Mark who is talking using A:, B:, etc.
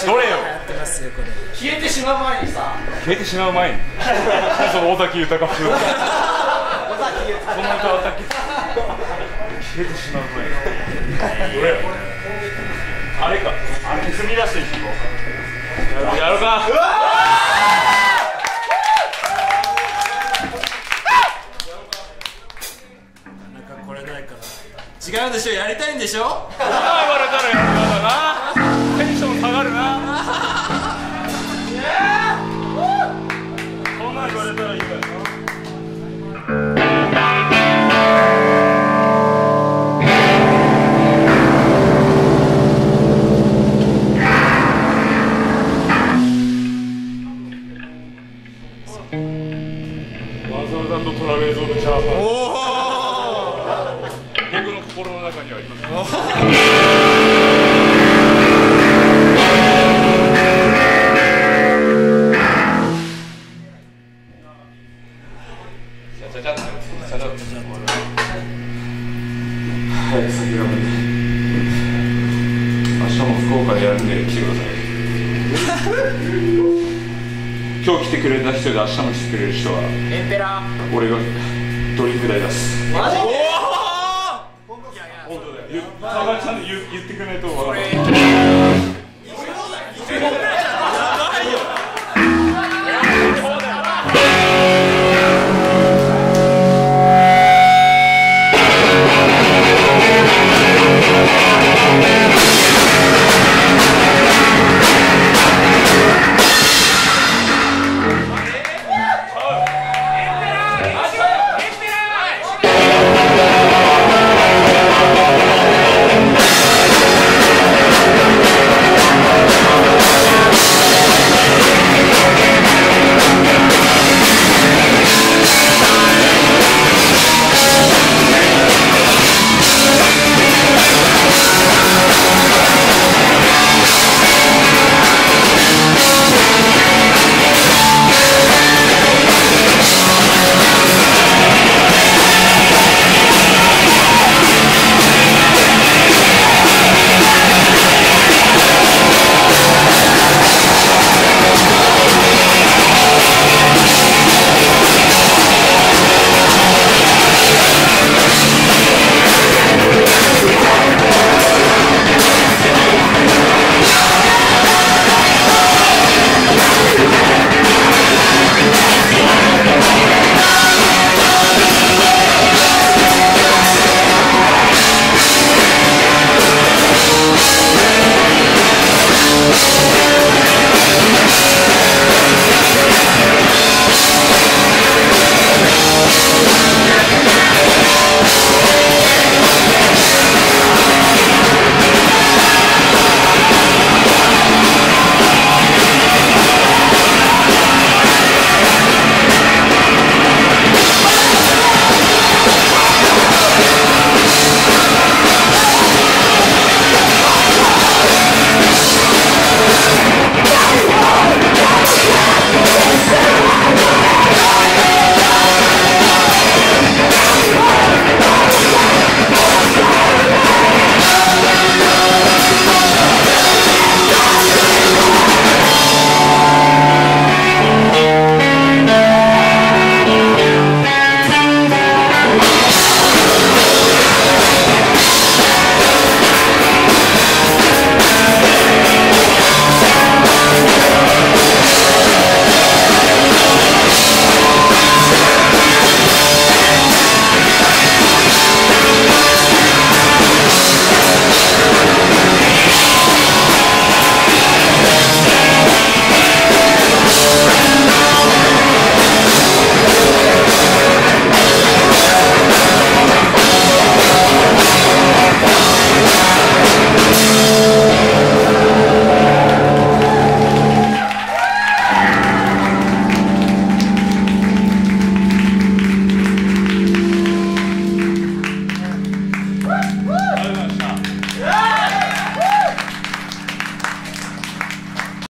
A: どれよ。
B: やってますよこれ。
C: 消えてしまう前にさ。
A: 消えてしまう前に。その尾崎豊風。この歌は消えてしまう前に。どれよ。あれか。あれ踏み出していこう。やろうか。
B: なんかこれないかな。違うんでしょ、やりたいんでしょ。
A: 言われたらやるからな。テンション下がるな。そんなん言われたらいいからな。マザーランドトラベルゾーンチャーハン。僕の心の中にあります。早く先が見て。明日も福岡でやるんで来てください。今日来てくれた人で明日も来てくれる人は
B: エンペラー。
A: 俺がドリンク代出す。
B: マジで。
A: 本当だよ。川上ちゃんで言ってくれないと。